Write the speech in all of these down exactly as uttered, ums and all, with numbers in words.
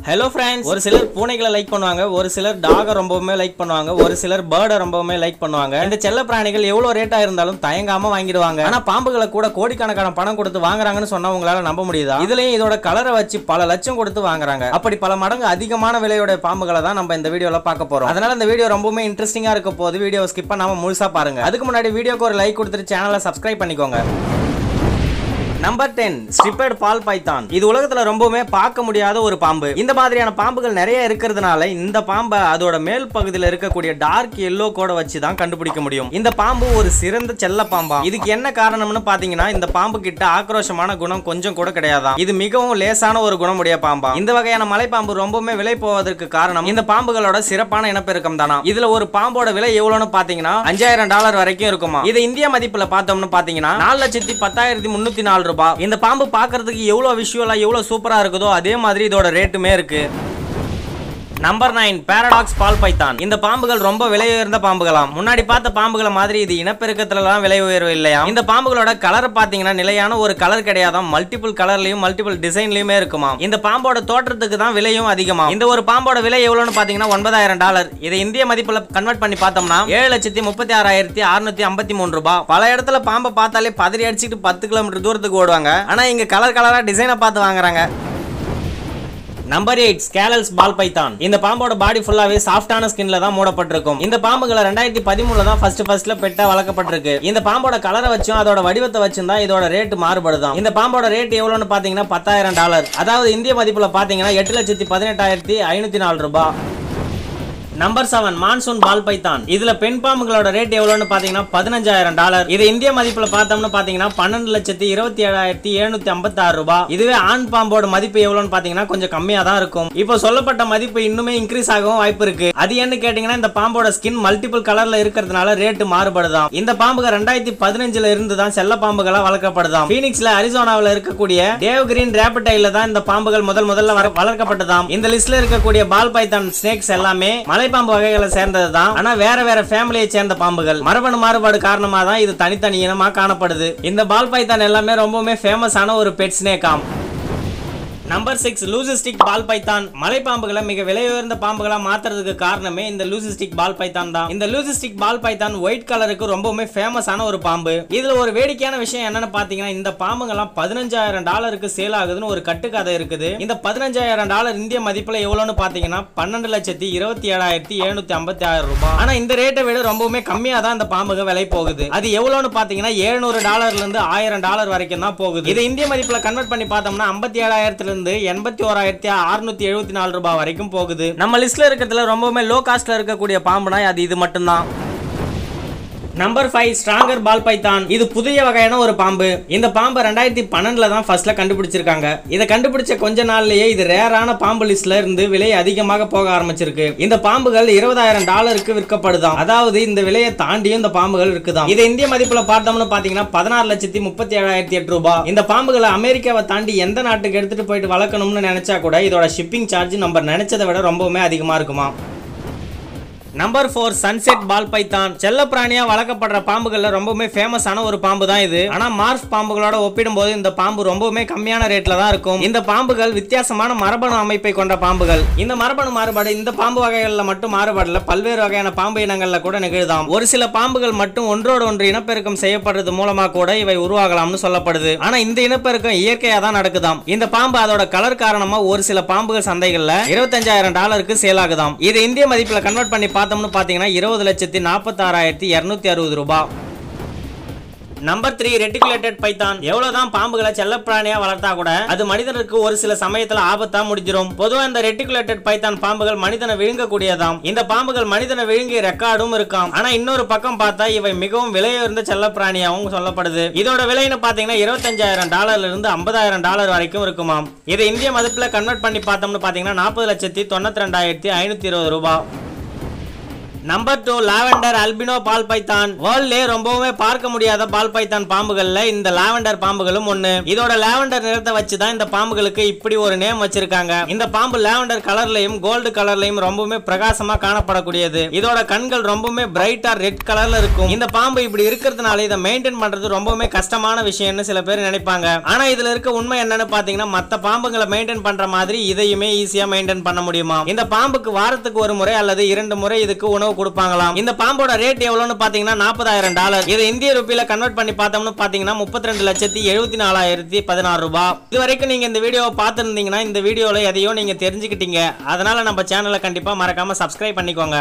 Hello friends, ஒரு சிலர் பூனைகளை like பண்ணுவாங்க, ஒரு சிலர் டாக ரொம்பவுமே லைக் பண்ணுவாங்க, ஒரு சிலர் பேர்டை ரொம்பவுமே லைக் பண்ணுவாங்க. இந்த செல்ல பிராணிகள் எவ்வளவு ரேட்டா இருந்தாலும் தயங்காம வாங்கிடுவாங்க. ஆனா பாம்புகளை கூட கோடிக்கணக்கான பணம் கொடுத்து வாங்குறாங்கன்னு சொன்னா உங்களால நம்ப முடியுதா? இதுலயும் இதோட கலரை வச்சு பல லட்சம் கொடுத்து வாங்குறாங்க. அப்படி பல மடங்கு அதிகமான விலையோட பாம்புகளை தான் நம்ம இந்த வீடியோல பார்க்க போறோம். அதனால இந்த வீடியோ ரொம்பவுமே இன்ட்ரெஸ்டிங்கா இருக்க போது வீடியோ ஸ்கிப் பண்ணாம முழுசா பாருங்க. அதுக்கு முன்னாடி வீடியோக்கு ஒரு லைக் கொடுத்துட்டு சேனலை சப்ஸ்கிரைப் பண்ணிக்கோங்க. Number ten, striped ball python. இது உலகத்துல ரொம்பவுமே பார்க்க முடியாத ஒரு பாம்பு. இந்த மாதிரியான பாம்புகள் நிறைய இருக்கிறதுனால இந்த பாம்பை அதோட மேல் பகுதியில் இருக்கக்கூடிய டார்க் எல்லோ கோட வச்சு தான் கண்டுபிடிக்க முடியும். இந்த பாம்பு ஒரு சிறந்த செல்ல பாம்பா. இதுக்கு என்ன காரணம்னு பாத்தீங்கன்னா, இந்த பாம்பு கிட்ட ஆக்ரோஷமான குணம் கொஞ்சம் கூட கிடையாதான். இது மிகவும் லேசான ஒரு குணமுடைய பாம்பா. இந்த வகையான மலைப்பாம்பு ரொம்பவுமே விலை போவதற்கு காரணம் இந்த பாம்புகளோட சிறப்பான இனப்பெருக்கம் தானா. இதுல ஒரு பாம்போட விலை எவ்வளவுன்னு பாத்தீங்கன்னா அஞ்சாயிரம் டாலர் வரைக்கும் இருக்குமா. இது இந்திய மதிப்புல பார்த்தோம்னு பாத்தீங்கன்னா நாலு லட்சத்தி பத்தாயிரத்தி முன்னூத்தி நாலு ரூபாய். இந்த பாம்பு பார்க்கிறதுக்கு எவ்வளவு விஷுவலா எவ்வளவு சூப்பரா இருக்குதோ அதே மாதிரி இதோட ரேட்டுமே இருக்கு. Number nine, paradox ball python. இந்த பாம்புகள் ரொம்ப விலை உயர்ந்த பாம்புகளாம். முன்னாடி பார்த்த பாம்புகளை மாதிரி இது இனப்பெருக்கத்துலலாம் விலை உயர்வு இல்லையா. இந்த பாம்புகளோட கலர் பாத்தீங்கன்னா நிலையான ஒரு கலர் கிடையாதாம். மல்டிபிள் கலர்லயும் மல்டிபிள் டிசைன்லயுமே இருக்குமா. இந்த பாம்போட தோற்றத்துக்கு தான் விலையும் அதிகமா. இந்த ஒரு பாம்போட விலை எவ்வளவுன்னு பாத்தீங்கன்னா ஒன்பதாயிரம் டாலர். இதை இந்திய மதிப்புல கன்வெர்ட் பண்ணி பார்த்தோம்னா ஏழு லட்சத்தி முப்பத்தி ஆறாயிரத்தி அறுநூத்தி ஐம்பத்தி மூணு ரூபாய். பல இடத்துல பாம்பை பார்த்தாலே பதறி அடிச்சுட்டு பத்து கிலோமீட்டர் தூரத்துக்கு ஓடுவாங்க. ஆனா இங்க கலர் கலரா டிசைனை பார்த்து வாங்குறாங்க. Number eight, scaleless ball python. இந்த பாம்போட பாடி ஃபுல்லாவே சாஃப்டான ஸ்கின்ல தான் மூடப்பட்டிருக்கும். இந்த பாம்புகளை ரெண்டாயிரத்தி பதிமூணுல தான் ஃபர்ஸ்ட் ஃபர்ஸ்ட்ல பெட்டா வளர்க்கப்பட்டிருக்கு. இந்த பாம்போட கலரை வச்சும் அதோட வடிவத்தை வச்சும் தான் இதோட ரேட் மாறுபடுதான். இந்த பாம்போட ரேட் எவ்வளவுன்னு பாத்தீங்கன்னா பத்தாயிரம் டாலர். அதாவது இந்திய மதிப்புல பாத்தீங்கன்னா எட்டு லட்சத்தி பதினெட்டாயிரத்தி ஐநூத்தி நாலு ரூபாய். Number seven, monsoon ball python. இதுல பெண் பாம்புகளோட ரேட் எவ்வளவுன்னு பாத்தீங்கன்னா பதினஞ்சாயிரம் டாலர். இது இந்திய மதிப்புல பார்த்தோம்னு பாத்தீங்கன்னா பன்னெண்டு லட்சத்தி இருபத்தி ஏழாயிரத்தி எழுநூத்தி ஐம்பத்தி ஆறு ரூபாய். இதுவே ஆண் பாம்போட மதிப்பு எவ்வளவுன்னு பாத்தீங்கன்னா கொஞ்சம் கம்மியா தான் இருக்கும். இப்போ சொல்லப்பட்ட மதிப்பு இன்னுமே இன்க்ரீஸ் ஆகவும் வாய்ப்பு இருக்கு. அது என்ன கேட்டீங்கன்னா இந்த பாம்போட ஸ்கின் மல்டிபிள் கலர்ல இருக்கிறதுனால ரேட் மாறுபடுதாம். இந்த பாம்புகள் ரெண்டாயிரத்தி பதினஞ்சுல இருந்து தான் செல்ல பாம்புகளா வளர்க்கப்படுதாம். பீனிக்ஸ்ல அரிசோனாவில் இருக்கக்கூடிய டேவ் கிரீன் ரேபிட்டைல தான் இந்த பாம்புகள் முதல் முதல்ல வளர்க்கப்பட்டதாம். இந்த லிஸ்ட்ல இருக்கக்கூடிய பால் பைத்தான் ஸ்னேக்ஸ் எல்லாமே பாம்பு வகைகளை சேர்ந்ததுதான். ஆனா வேற வேற ஃபேமிலியை சேர்ந்த பாம்புகள். மரபணு மாறுபாடு காரணமா தான் இது தனித்தனி இனமா காணப்படுது. இந்த பால் பைத்தான் எல்லாமே ரொம்பவுமே ஃபேமஸான ஒரு பெட் ஸ்னேக்காம். Number six, leucistic ball python. மலை பாம்புகளை மிக விலை உயர்ந்த பாம்புகளா மாத்துறதுக்கு காரணமே இந்த லூசிஸ்டிக் பால் பைத்தான் தான். இந்த லூசிஸ்டிக் பால் பைத்தான் ஒயிட் கலருக்கு ரொம்பவுமே ஃபேமஸான ஒரு பாம்பு. இதுல ஒரு வேடிக்கையான விஷயம் என்னன்னு பாத்தீங்கன்னா, இந்த பாம்புங்கெல்லாம் பதினஞ்சாயிரம் டாலருக்கு சேல் ஆகுதுன்னு ஒரு கட்டுக்கதை இருக்குது. இந்த பதினஞ்சாயிரம் டாலர் இந்திய மதிப்புல எவ்வளவுன்னு பாத்தீங்கன்னா பன்னெண்டு லட்சத்தி இருபத்தி ஏழாயிரத்தி எழுநூத்தி ஐம்பத்தி ஆறு ரூபாய். ஆனா இந்த ரேட்டை விட ரொம்பவுமே கம்மியா தான் இந்த பாம்புக விலை போகுது. அது எவ்வளவுன்னு பாத்தீங்கன்னா எழுநூறு டாலர்ல இருந்து ஆயிரம் டாலர் வரைக்கும் தான் போகுது. இதை இந்திய மதிப்புல கன்வெர்ட் பண்ணி பார்த்தோம்னா ஐம்பத்தி ஏழாயிரத்துல எண்பத்தி ஓராயிரத்தி அறுநூத்தி எழுபத்தி நாலு ரூபாய் வரைக்கும் போகுது. நம்ம லிஸ்ட்ல இருக்கிறதுல ரொம்பவுமே லோ காஸ்ட்ல இருக்கக்கூடிய பாம்புனா அது இது மட்டும்தான். Number five, stranger ball python. இது புதிய வகையான ஒரு பாம்பு. இந்த பாம்பை ரெண்டாயிரத்தி பன்னெண்டுல தான் ஃபர்ஸ்ட்ல கண்டுபிடிச்சிருக்காங்க. இதை கண்டுபிடிச்ச கொஞ்ச நாள்லயே இது ரேரான பாம்பு லிஸ்ட்ல இருந்து விலை அதிகமாக போக ஆரம்பிச்சிருக்கு. இந்த பாம்புகள் இருபதாயிரம் டாலருக்கு விற்கப்படுதாம். அதாவது இந்த விலையை தாண்டியும் இந்த பாம்புகள் இருக்குதாம். இதை இந்திய மதிப்புல பார்த்தோம்னு பாத்தீங்கன்னா பதினாறு லட்சத்தி முப்பத்தி ஏழாயிரத்தி எட்டு ரூபாய். இந்த பாம்புகளை அமெரிக்காவை தாண்டி எந்த நாட்டுக்கு எடுத்துட்டு போயிட்டு வளர்க்கணும்னு நினைச்சா கூட இதோட ஷிப்பிங் சார்ஜ் நம்ம நினைச்சதை விட ரொம்பவுமே அதிகமா இருக்குமா. Number four, sunset ball python. செல்ல பிராணியா வளர்க்கப்படுற பாம்புகள்ல ரொம்பவுமே ஃபேமஸான ஒரு பாம்பு தான் இது. ஆனா மார்ஸ் பாம்புகளோட ஒப்பிடும்போது இந்த பாம்பு ரொம்பவுமே கம்மியான ரேட்ல தான் இருக்கும். இந்த பாம்புகள் வித்தியாசமான மரபணு அமைப்பை கொண்ட பாம்புகள். இந்த மரபணு மாறுபாடு இந்த பாம்பு வகைகள்ல மட்டும் மாறுபாடுல பல்வேறு வகையான பாம்பு இனங்கள்ல கூட நிகழ்தாம். ஒரு சில பாம்புகள் மட்டும் ஒன்றோடு ஒன்று இனப்பெருக்கம் செய்யப்படுறது மூலமா கூட இவை உருவாகலாம்னு சொல்லப்படுது. ஆனா இந்த இனப்பெருக்கம் இயற்கையா தான் நடக்குதாம். இந்த பாம்பு அதோட கலர் காரணமா ஒரு சில பாம்புகள் சந்தைகள்ல இருபத்தஞ்சாயிரம் டாலருக்கு சேல் ஆகுதாம். இது இந்திய மதிப்புல கன்வெர்ட் பண்ணி பாத்தீங்கன்னா இருபது லட்சத்தி நாற்பத்தி ஆறாயிரத்தி இருநூத்தி அறுபது ரூபாய். Number three, reticulated python. எவ்வளவுதான் பாம்புகளை செல்லப்பிராணியா வளர்த்தா கூட அது மனிதனுக்கு ஒரு சில சமயத்துல ஆபத்தா முடிஞ்சிரும். பொதுவா இந்த ரெட்டிகுலேட்டட் பைத்தான் பாம்புகள் மனிதனை விழுங்கக்கூடியதாம். இந்த பாம்புகள் மனிதனை விழுங்கிய ரெக்கார்டும் இருக்காம். ஆனா இன்னொரு பக்கம் பார்த்தா இவை மிகவும் விலையுயர்ந்த செல்லப்பிராணியாகவும் சொல்லப்படுது. இதோட விலைன்னு பாத்தீங்கன்னா இருபத்தஞ்சாயிரம் டாலர்ல இருந்து ஐம்பதாயிரம் டாலர் வரைக்கும் இருக்குமாம். இதை இந்திய மதிப்புல கன்வெர்ட் பண்ணி பார்த்தோம்னு பாத்தீங்கன்னா நாற்பது லட்சத்தி தொண்ணூத்தி ரெண்டாயிரத்தி ஐநூத்தி இருபது ரூபாய். Number two lavender albino ball python. வேர்ல்ட்லயே ரொம்பவுமே பார்க்க முடியாத பால் பைத்தான் பாம்புகள்ல இந்த லாவெண்டர் பாம்புகளும் ஒண்ணு. இதோட லாவெண்டர் நிறத்தை வச்சுதான் இந்த பாம்புகளுக்கு இப்படி ஒரு நேம் வச்சிருக்காங்க. இந்த பாம்பு லாவெண்டர் கலர்லயும் கோல்டு கலர்லயும் ரொம்பவுமே பிரகாசமா காணப்படக்கூடியது. இதோட கண்கள் ரொம்பவுமே பிரைட்டா ரெட் கலர்ல இருக்கும். இந்த பாம்பு இப்படி இருக்கிறதுனால இதை மெயின்டைன் பண்றது ரொம்பவுமே கஷ்டமான விஷயம்னு சில பேர் நினைப்பாங்க. ஆனா இதுல இருக்க உண்மை என்னன்னு பாத்தீங்கன்னா மத்த பாம்புகளை மெயின்டைன் பண்ற மாதிரி இதையுமே ஈஸியா மெயின்டைன் பண்ண முடியுமா. இந்த பாம்புக்கு வாரத்துக்கு ஒரு முறை அல்லது இரண்டு முறை இதுக்கு உணவு கொடுப்பாங்களாம். இந்த பாம்போட ரேட் எவ்வளவுன்னு பாத்தீங்கன்னா நாற்பதாயிரம் டாலர். இதை இந்திய ரூபாயில கன்வெர்ட் பண்ணி பார்த்தோம்னு பாத்தீங்கன்னா முப்பத்தி ரெண்டு லட்சத்தி எழுபத்தி நாலாயிரத்தி பதினாறு ரூபாய். இது வரைக்கும் நீங்க இந்த வீடியோவை பார்த்திருந்தீங்கன்னா இந்த வீடியோல எதையோ நீங்க தெரிஞ்சுக்கிட்டீங்க. அதனால நம்ம சேனலை கண்டிப்பா மறக்காம சப்ஸ்கிரைப் பண்ணிக்கோங்க.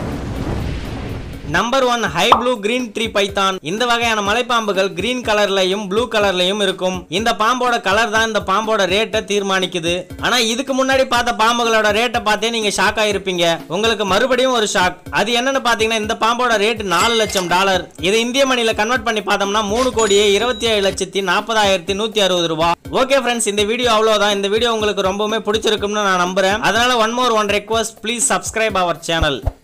Number one high blue green tree python. இந்த வகையான மலைப்பாம்புகள் கிரீன் கலர்லயும் ப்ளூ கலர்லயும் இருக்கும். இந்த பாம்போட கலர் தான் இந்த பாம்போட ரேட்டை தீர்மானிக்குது. ஆனா இதுக்கு முன்னாடி பார்த்த பாம்புகளோட ரேட்டை பார்த்தே நீங்க ஷாக் ஆயிருப்பீங்க. உங்களுக்கு மறுபடியும் ஒரு ஷாக். அது என்னன்னு பாத்தீங்கன்னா இந்த பாம்போட ரேட் நாலு லட்சம் டாலர். இதை இந்திய மணில கன்வெர்ட் பண்ணி பார்த்தோம்னா மூணு கோடியே இருபத்தி ஏழு லட்சத்தி நாற்பதாயிரத்தி நூத்தி அறுபது ரூபாய். ஓகே ஃப்ரெண்ட்ஸ், இந்த வீடியோ அவ்வளவுதான். இந்த வீடியோ உங்களுக்கு ரொம்பவுமே பிடிச்சிருக்கும்னு நான் நம்புறேன். அதனால one more one request, please subscribe our channel.